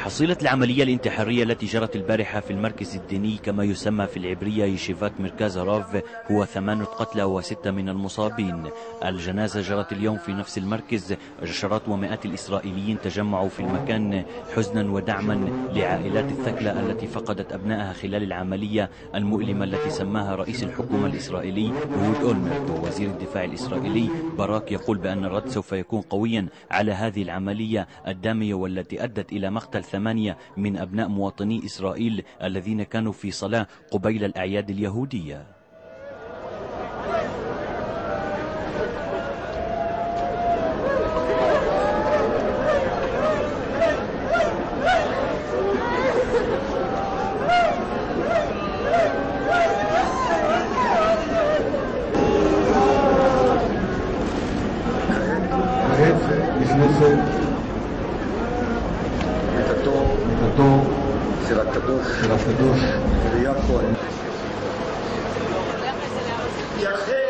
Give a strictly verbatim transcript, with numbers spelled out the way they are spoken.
حصيلة العملية الانتحارية التي جرت البارحة في المركز الديني كما يسمى في العبرية يشيفات مركز راف هو ثمانية قتلى وستة من المصابين. الجنازة جرت اليوم في نفس المركز. عشرات ومئات الإسرائيليين تجمعوا في المكان حزنا ودعما لعائلات الثكلى التي فقدت أبنائها خلال العملية المؤلمة التي سماها رئيس الحكومة الإسرائيلي أهود أولمرت. ووزير الدفاع الإسرائيلي باراك يقول بأن الرد سوف يكون قويا على هذه العملية الدامية والتي أدت إلى مقتل ثمانية من أبناء مواطني إسرائيل الذين كانوا في صلاة قبيل الأعياد اليهودية. של הקדוש, של הקדוש, של יעקב.